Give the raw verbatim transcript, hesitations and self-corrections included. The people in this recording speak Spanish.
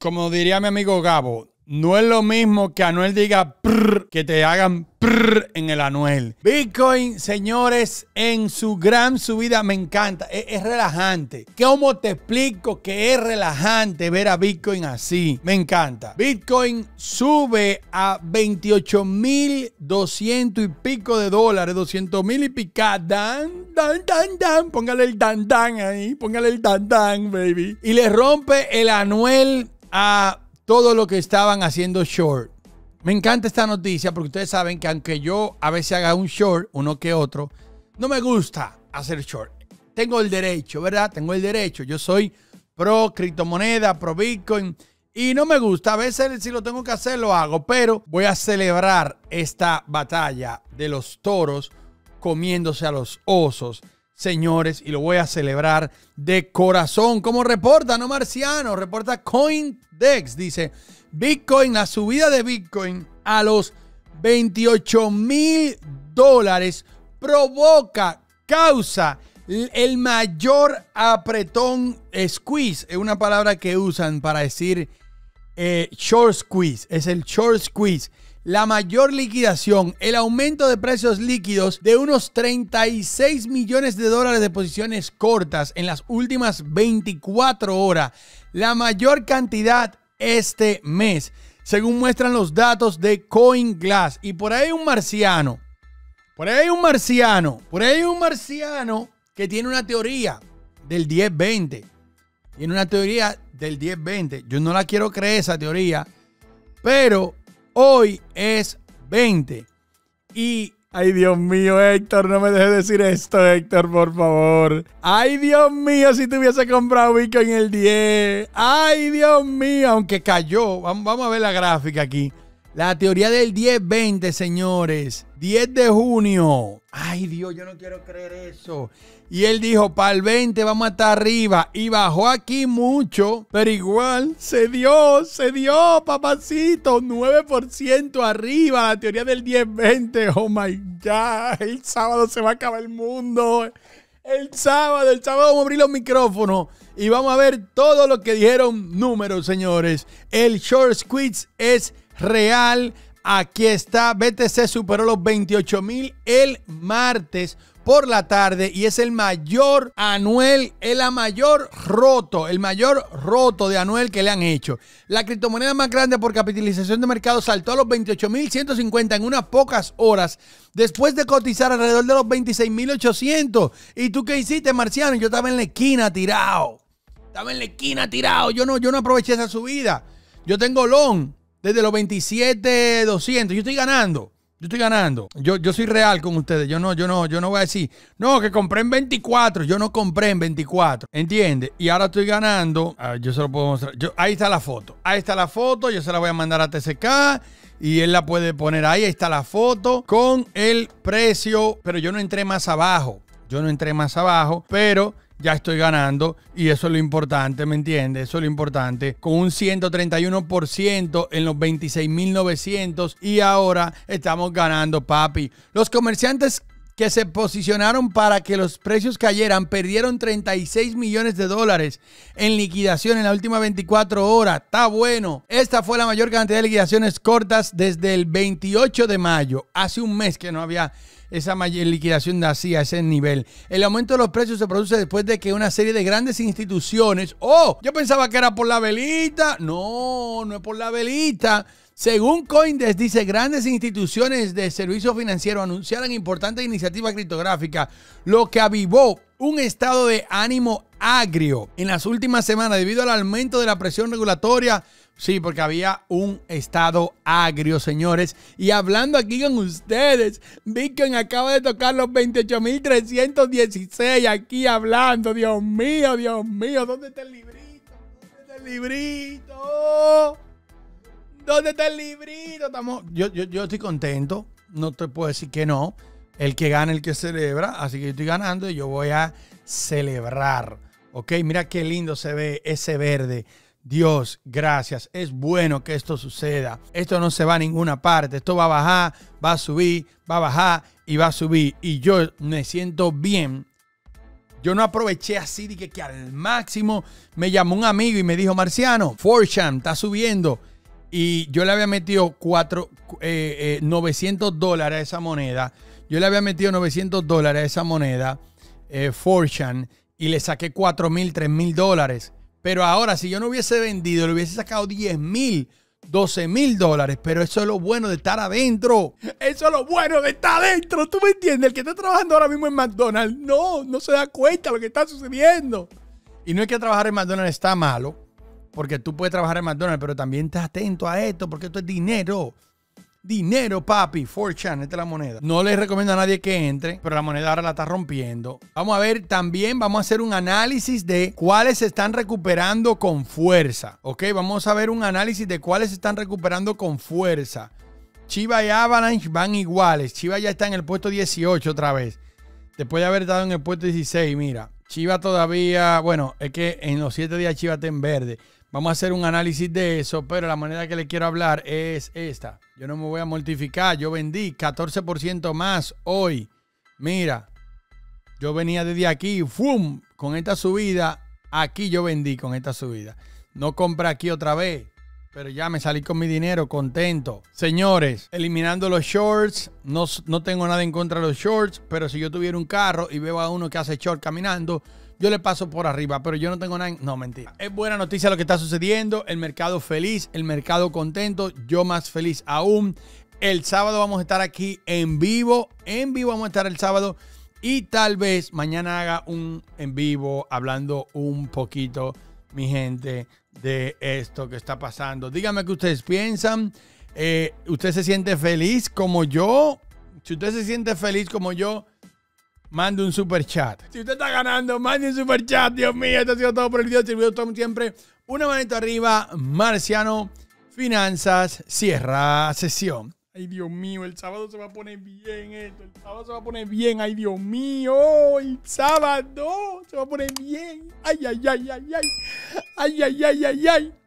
como diría mi amigo Gabo, no es lo mismo que Anuel diga prr, que te hagan prr en el Anuel. Bitcoin, señores, en su gran subida me encanta. Es, es relajante. ¿Cómo te explico que es relajante ver a Bitcoin así? Me encanta. Bitcoin sube a veintiocho mil doscientos y pico de dólares. doscientos mil y pica. Dan, dan, dan, dan. Póngale el dan, dan ahí. Póngale el dan, dan, baby. Y le rompe el Anuel a todo lo que estaban haciendo short. Me encanta esta noticia porque ustedes saben que aunque yo a veces haga un short, uno que otro, no me gusta hacer short. Tengo el derecho, ¿verdad? Tengo el derecho. Yo soy pro criptomoneda, pro Bitcoin y no me gusta. A veces si lo tengo que hacer, lo hago. Pero voy a celebrar esta batalla de los toros comiéndose a los osos, señores, y lo voy a celebrar de corazón. Como reporta, no Marciano, reporta CoinDesk, dice Bitcoin, la subida de Bitcoin a los veintiocho mil dólares provoca, causa el mayor apretón squeeze. Es una palabra que usan para decir eh, short squeeze, es el short squeeze. La mayor liquidación, el aumento de precios líquidos de unos treinta y seis millones de dólares de posiciones cortas en las últimas veinticuatro horas. La mayor cantidad este mes, según muestran los datos de CoinGlass. Y por ahí hay un marciano, por ahí hay un marciano, por ahí hay un marciano que tiene una teoría del diez veinte. Tiene una teoría del diez veinte. Yo no la quiero creer esa teoría, pero hoy es veinte. Y, ay Dios mío, Héctor, no me dejes decir esto, Héctor, por favor. Ay Dios mío, si te hubiese comprado Bitcoin en el diez. Ay Dios mío, aunque cayó. Vamos, vamos a ver la gráfica aquí. La teoría del diez veinte, señores. diez de junio. Ay Dios, yo no quiero creer eso. Y él dijo, para el veinte vamos a estar arriba. Y bajó aquí mucho, pero igual se dio, se dio, papacito. nueve por ciento arriba, la teoría del diez veinte. Oh my God, el sábado se va a acabar el mundo. El sábado, el sábado vamos a abrir los micrófonos y vamos a ver todo lo que dijeron números, señores. El short squeeze es real. Aquí está, B T C superó los veintiocho mil el martes por la tarde y es el mayor Anuel, el mayor roto, el mayor roto de Anuel que le han hecho. La criptomoneda más grande por capitalización de mercado saltó a los veintiocho mil ciento cincuenta en unas pocas horas después de cotizar alrededor de los veintiséis mil ochocientos. ¿Y tú qué hiciste, Marciano? Yo estaba en la esquina tirado. Estaba en la esquina tirado. Yo no, yo no aproveché esa subida. Yo tengo long desde los veintisiete mil doscientos. Yo estoy ganando. Yo estoy ganando. Yo, yo soy real con ustedes. Yo no, yo no, yo no voy a decir, no, que compré en veinticuatro. Yo no compré en veinticuatro. ¿Entiendes? Y ahora estoy ganando. A ver, yo se lo puedo mostrar. Yo, ahí está la foto. Ahí está la foto. Yo se la voy a mandar a T C K. Y él la puede poner ahí. Ahí está la foto con el precio. Pero yo no entré más abajo. Yo no entré más abajo. Pero ya estoy ganando y eso es lo importante, ¿me entiendes? Eso es lo importante. Con un ciento treinta y uno por ciento en los veintiséis mil novecientos y ahora estamos ganando, papi. Los comerciantes que se posicionaron para que los precios cayeran perdieron treinta y seis millones de dólares en liquidación en las últimas veinticuatro horas. Está bueno. Esta fue la mayor cantidad de liquidaciones cortas desde el veintiocho de mayo. Hace un mes que no había esa liquidación de así a ese nivel. El aumento de los precios se produce después de que una serie de grandes instituciones... ¡Oh! Yo pensaba que era por la velita. No, no es por la velita. Según CoinDesk, dice, grandes instituciones de servicios financieros anunciaron importantes iniciativas criptográficas, lo que avivó un estado de ánimo agrio en las últimas semanas debido al aumento de la presión regulatoria. Sí, porque había un estado agrio, señores. Y hablando aquí con ustedes, Bitcoin acaba de tocar los veintiocho mil trescientos dieciséis aquí hablando. Dios mío, Dios mío, ¿dónde está el librito? ¿Dónde está el librito? ¿Dónde está el librito? Estamos, yo, yo, yo estoy contento, no te puedo decir que no. El que gana, el que celebra, así que yo estoy ganando y yo voy a celebrar. Ok, mira qué lindo se ve ese verde. Dios, gracias. Es bueno que esto suceda. Esto no se va a ninguna parte. Esto va a bajar, va a subir, va a bajar y va a subir. Y yo me siento bien Yo no aproveché así de que, que al máximo. Me llamó un amigo y me dijo, Marciano, four chan está subiendo. Y yo le había metido cuatro, eh, eh, novecientos dólares a esa moneda. Yo le había metido novecientos dólares a esa moneda, eh, four chan, y le saqué cuatro mil, tres mil dólares. Pero ahora, si yo no hubiese vendido, le hubiese sacado diez mil, doce mil dólares. Pero eso es lo bueno de estar adentro. Eso es lo bueno de estar adentro. ¿Tú me entiendes? El que está trabajando ahora mismo en McDonald's, no, no se da cuenta de lo que está sucediendo. Y no es que trabajar en McDonald's está malo, porque tú puedes trabajar en McDonald's, pero también estás atento a esto, porque esto es dinero. Dinero, papi. four chan, esta es la moneda. No les recomiendo a nadie que entre, pero la moneda ahora la está rompiendo. Vamos a ver también, vamos a hacer un análisis de cuáles se están recuperando con fuerza. Ok, vamos a ver un análisis de cuáles se están recuperando con fuerza. Chiva y Avalanche van iguales. Chiva ya está en el puesto dieciocho otra vez. Después de haber estado en el puesto dieciséis, mira. Chiva todavía, bueno, es que en los siete días Chiva está en verde. Vamos a hacer un análisis de eso, pero la moneda que le quiero hablar es esta. Yo no me voy a mortificar. Yo vendí catorce por ciento más hoy. Mira, yo venía desde aquí, ¡fum! Con esta subida, aquí yo vendí con esta subida. No compré aquí otra vez, pero ya me salí con mi dinero, contento. Señores, eliminando los shorts, no, no tengo nada en contra de los shorts, pero si yo tuviera un carro y veo a uno que hace short caminando, yo le paso por arriba, pero yo no tengo nada. No, mentira. Es buena noticia lo que está sucediendo. El mercado feliz, el mercado contento. Yo más feliz aún. El sábado vamos a estar aquí en vivo. En vivo vamos a estar el sábado. Y tal vez mañana haga un en vivo hablando un poquito, mi gente, de esto que está pasando. Díganme qué ustedes piensan. Eh, ¿Usted se siente feliz como yo? Si usted se siente feliz como yo, mande un super chat. Si usted está ganando, mande un super chat. Dios mío, esto ha sido todo por el video. Si el video todo siempre, una manito arriba. Marciano Finanzas cierra sesión. Ay, Dios mío, el sábado se va a poner bien esto. El sábado se va a poner bien. Ay, Dios mío, el sábado se va a poner bien. Ay, ay, ay, ay, ay. Ay, ay, ay, ay, ay.